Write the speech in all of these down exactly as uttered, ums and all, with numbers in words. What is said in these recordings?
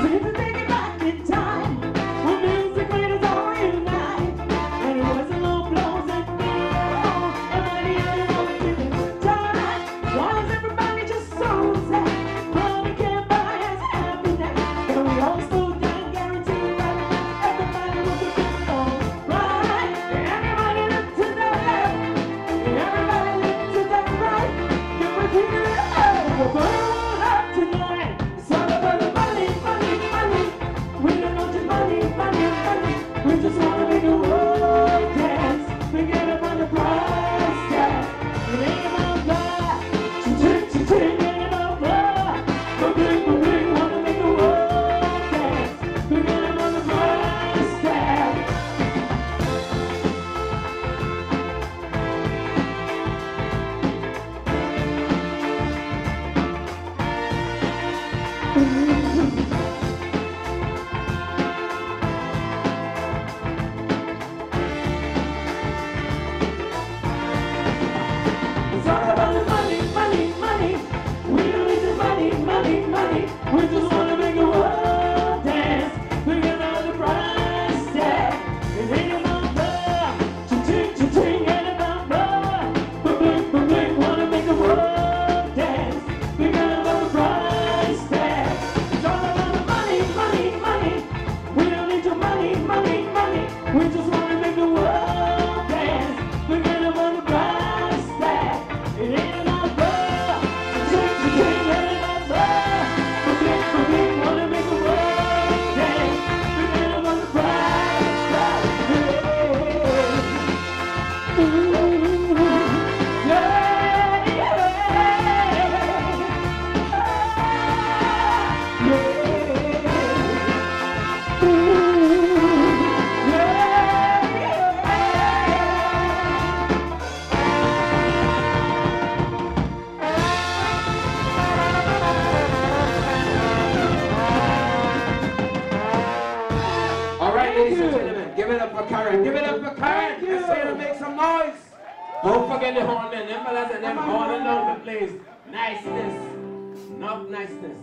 Give it up for Karen. Let's say to make some noise. Don't forget the horn then. Them fellas and them horning down the place. Niceness. Not niceness.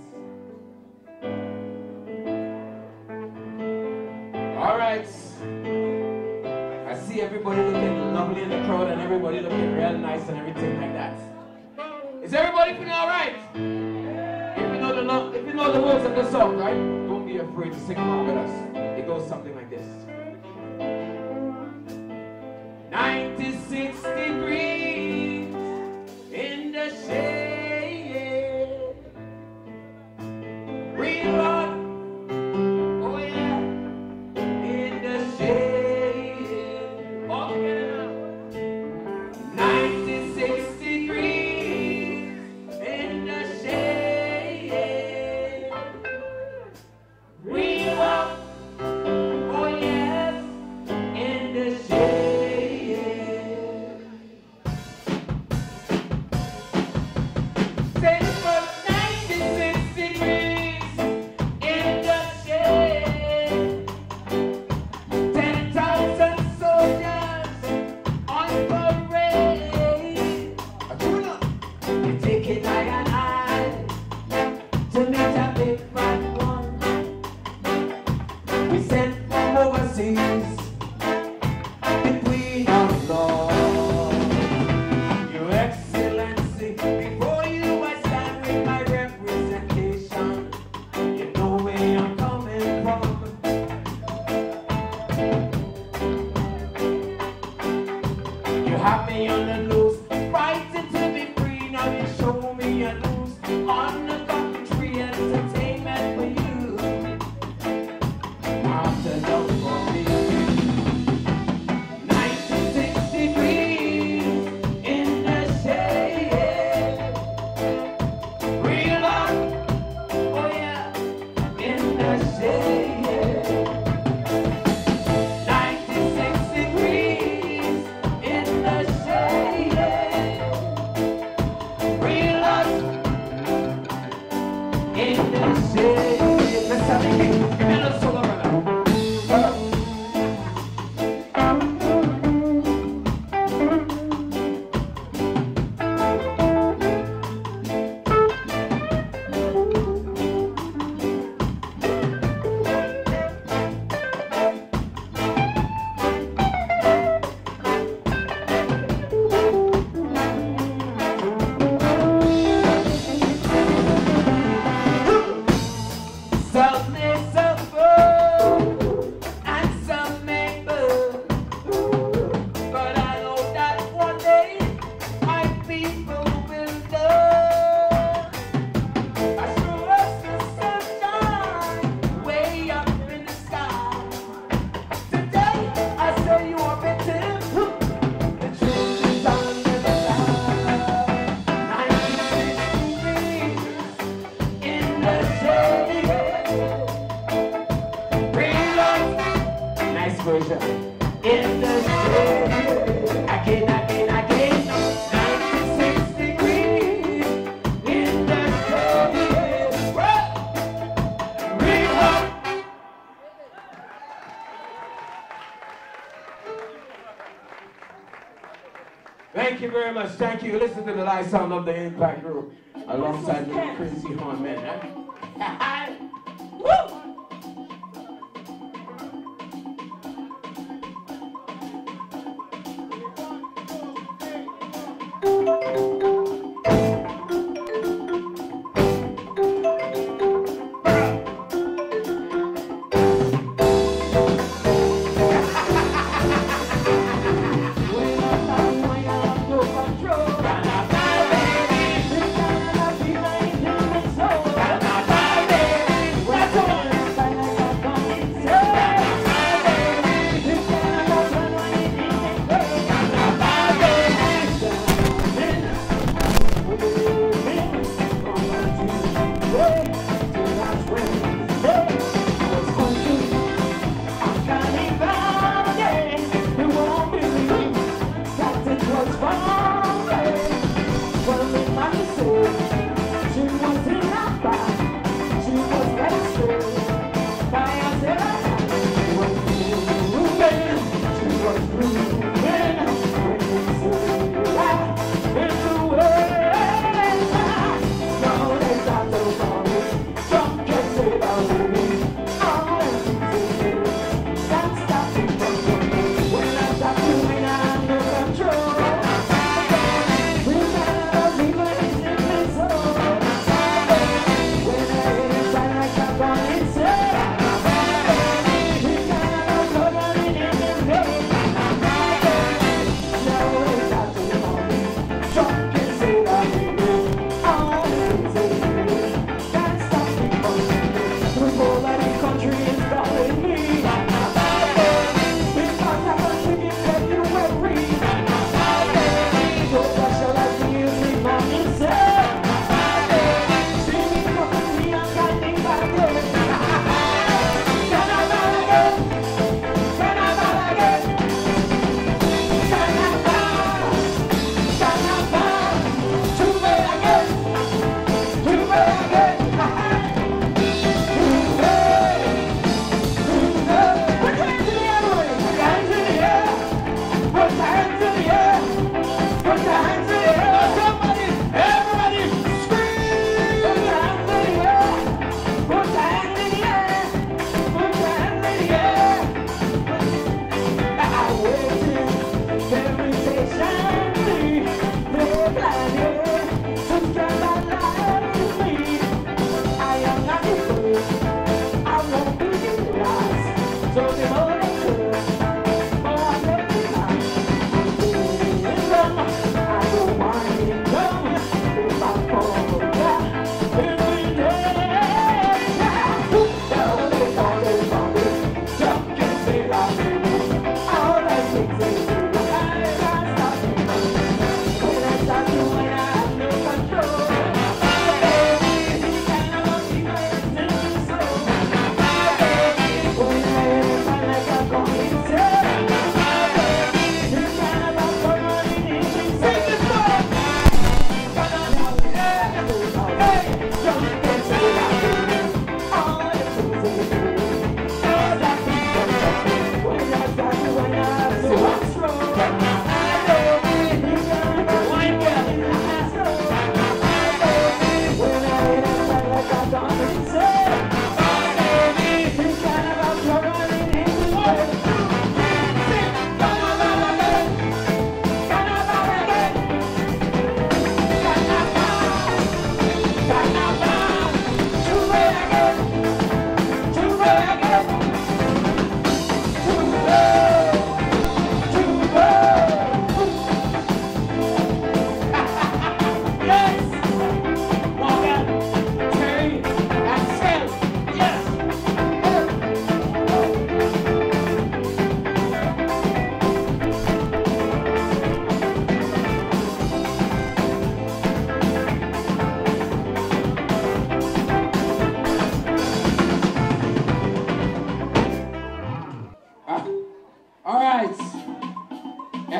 Alright. I see everybody looking lovely in the crowd and everybody looking real nice and everything like that. Is everybody feeling alright? If you know the lo if you know the words of the song, right? Don't be afraid to sing along with us. It goes something like this. ninety-six degrees in the shade. Real hot, oh yeah, in the shade. All together now. ninety-six degrees in the shade. Real hot, oh yes, in the shade. Some may suffer and some may burn, but I know that one day my people will learn. I show us the sunshine way up in the sky. Today I say you are better. The truth is on the side. ninety-six degrees in the shade. Nice version. In the shade, again, again, again. ninety-six degrees in the shade. Reload. Thank you very much. Thank you. Listen to the live sound of the IMPAK group alongside the crazy horn man. Huh? Woo! Bye.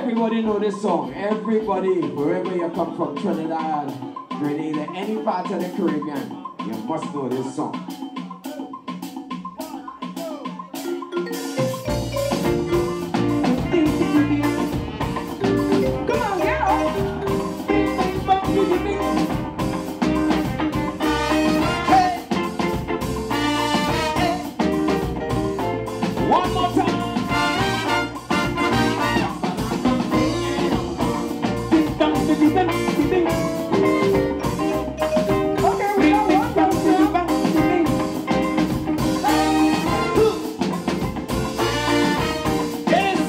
Everybody know this song. Everybody, wherever you come from, Trinidad, Grenada, any part of the Caribbean, you must know this song. Come on, get on. Hey. Hey. One more time. Okay, we got one more time. Yes.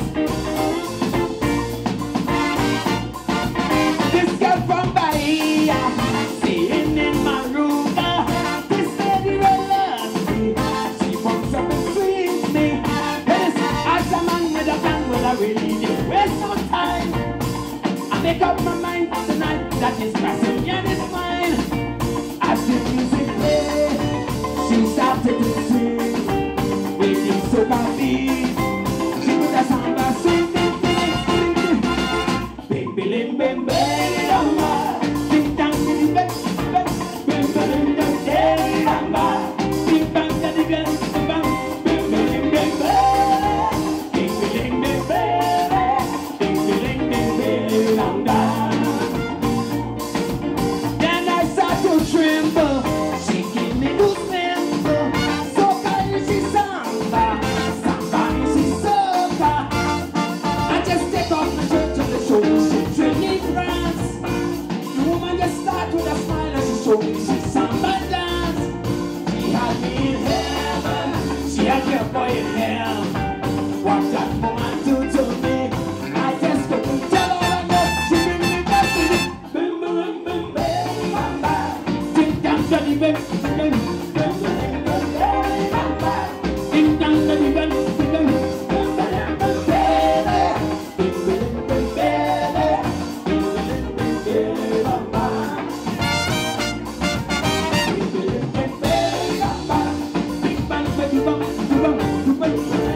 This girl from Bahia, sitting in my room. This lady will love me. She wants up and sweet me. Yes, as a man with a plan, well, I really didn't waste no time. I make up my mind tonight that is passing and it's mine. As the music played, she started to sing with the soca beat. She put a samba swing, ding, ding, ding, ding. Bing, bing, bing, bing, lamba. Ding, dang, ding, ding, ding, bing, bing, ding, ding, lamba. Ding, bang, ding, ding, ding, bang. Bing, bing, bing, bing, ding, ding, ding, ding, ding, ding, ding, ding, lamba. Then I start to tremble. She give me goosebumps. Soca is she samba, samba is she soca. I just take off my shirt to the show me she Trini France. The woman just start with a smile and she show me she samba dance. She had me in heaven, she had your boy in hell. What that woman do to me, I just couldn't tell her I know. She bring me back to the bim bim bim bim bamba. Ding dang daddy bim bim bim bim bim bamba. Ding dang daddy bim bim bim bim bim bim baby. Bim bim bim baby. Bim bim bim bim bamba. Bim bim bim bim bamba. Bing bang baby bum bum bum bum.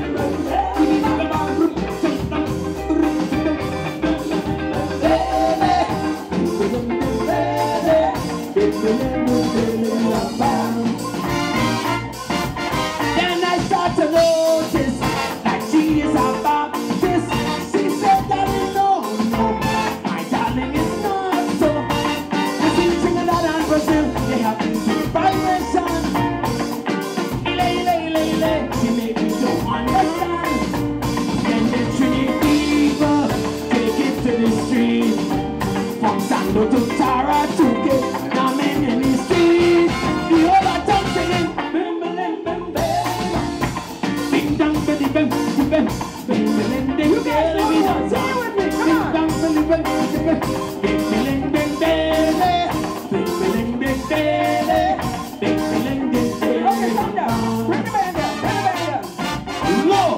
Then I start to notice that she is a Baptist. She said, darling, no, no, my darling is not so. You see, Trinidad and Brazil, they have this big vibration. Lay, lay, lay, lay, she made me don't understand. Then the Trini people take it to the street. From Sando to Tara to get now men in the street. The whole of town singing bim bim bim bim. Ding dong bim bim bim bim bim bim ding. You guys know the one. Sing it with me. Come on. Ding dong bim bim bim bim bim bim bim bim bim bim bim bim bim. Okay, calm down. Bring the band down. Bring the band down. Lord.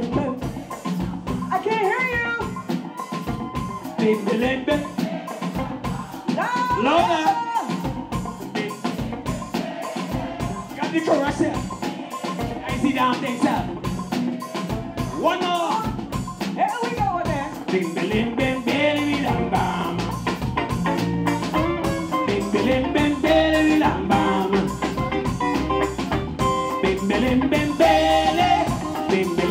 I can't hear you. Bim bim bim. Louder. Louder. Got the chorus here. I see down things up. One more. Here we go again. Bing bing bing bing bam bam. Bing bing bing bing bam bam. Bing bing bing bing bing.